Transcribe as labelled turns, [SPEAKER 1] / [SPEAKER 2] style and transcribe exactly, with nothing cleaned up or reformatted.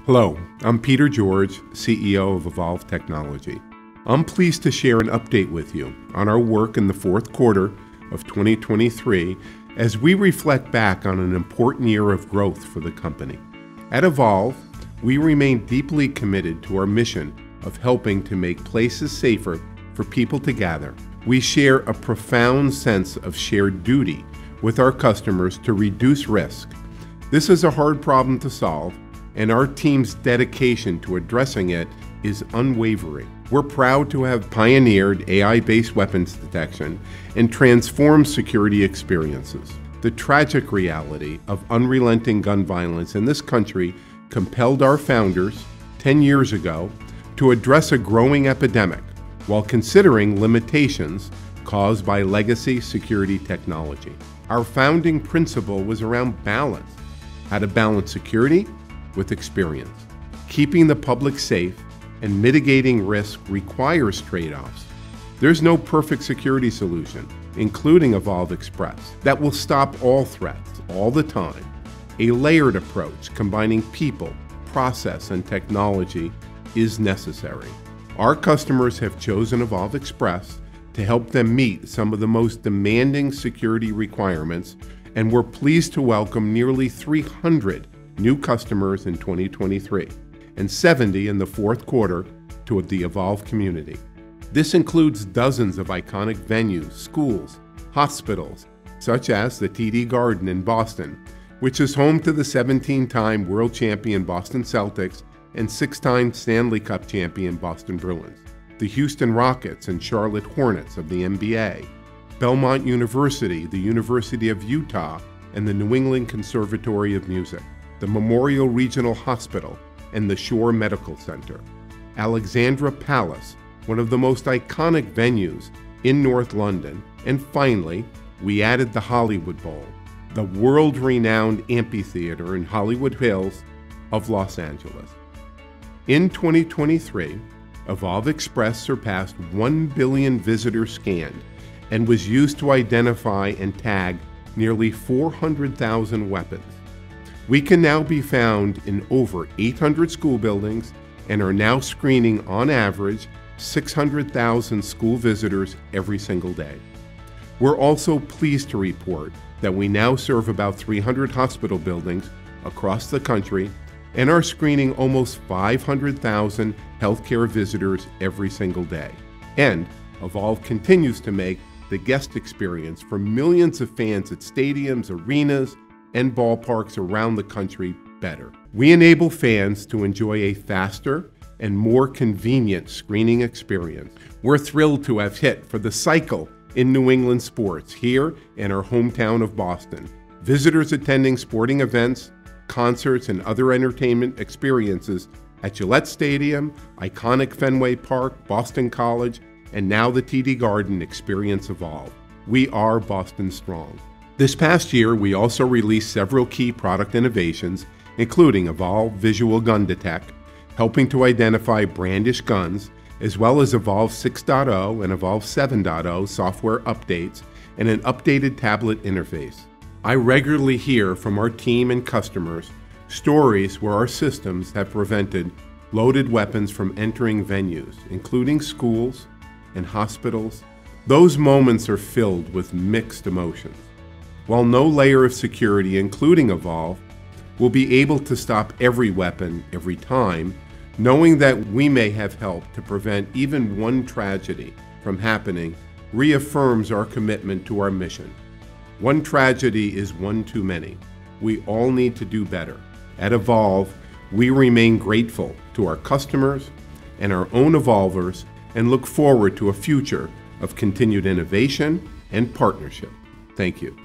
[SPEAKER 1] Hello, I'm Peter George, C E O of Evolv Technology. I'm pleased to share an update with you on our work in the fourth quarter of twenty twenty-three as we reflect back on an important year of growth for the company. At Evolv, we remain deeply committed to our mission of helping to make places safer for people to gather. We share a profound sense of shared duty with our customers to reduce risk. This is a hard problem to solve, and our team's dedication to addressing it is unwavering. We're proud to have pioneered A I-based weapons detection and transformed security experiences. The tragic reality of unrelenting gun violence in this country compelled our founders ten years ago to address a growing epidemic while considering limitations caused by legacy security technology. Our founding principle was around balance, how to balance security with experience. Keeping the public safe and mitigating risk requires trade-offs. There's no perfect security solution, including Evolv Express, that will stop all threats all the time. A layered approach combining people, process, and technology is necessary. Our customers have chosen Evolv Express to help them meet some of the most demanding security requirements, and we're pleased to welcome nearly three hundred new customers in twenty twenty-three, and seventy in the fourth quarter to the Evolv community. This includes dozens of iconic venues, schools, hospitals, such as the T D Garden in Boston, which is home to the seventeen-time world champion Boston Celtics and six-time Stanley Cup champion Boston Bruins, the Houston Rockets and Charlotte Hornets of the N B A, Belmont University, the University of Utah, and the New England Conservatory of Music, the Memorial Regional Hospital, and the Shore Medical Center, Alexandra Palace, one of the most iconic venues in North London, and finally, we added the Hollywood Bowl, the world-renowned amphitheater in Hollywood Hills of Los Angeles. In twenty twenty-three, Evolv Express surpassed one billion visitors scanned and was used to identify and tag nearly four hundred thousand weapons. We can now be found in over eight hundred school buildings and are now screening, on average, six hundred thousand school visitors every single day. We're also pleased to report that we now serve about three hundred hospital buildings across the country and are screening almost five hundred thousand healthcare visitors every single day. And Evolv continues to make the guest experience for millions of fans at stadiums, arenas, and ballparks around the country better. We enable fans to enjoy a faster and more convenient screening experience. We're thrilled to have hit for the cycle in New England sports here in our hometown of Boston. Visitors attending sporting events, concerts, and other entertainment experiences at Gillette Stadium, iconic Fenway Park, Boston College, and now the T D Garden experience Evolv. We are Boston strong. This past year, we also released several key product innovations, including Evolv Visual Gun Detect, helping to identify brandished guns, as well as Evolv six point oh and Evolv seven point oh software updates, and an updated tablet interface. I regularly hear from our team and customers stories where our systems have prevented loaded weapons from entering venues, including schools and hospitals. Those moments are filled with mixed emotions. While no layer of security, including Evolv, will be able to stop every weapon every time, knowing that we may have helped to prevent even one tragedy from happening reaffirms our commitment to our mission. One tragedy is one too many. We all need to do better. At Evolv, we remain grateful to our customers and our own Evolvers and look forward to a future of continued innovation and partnership. Thank you.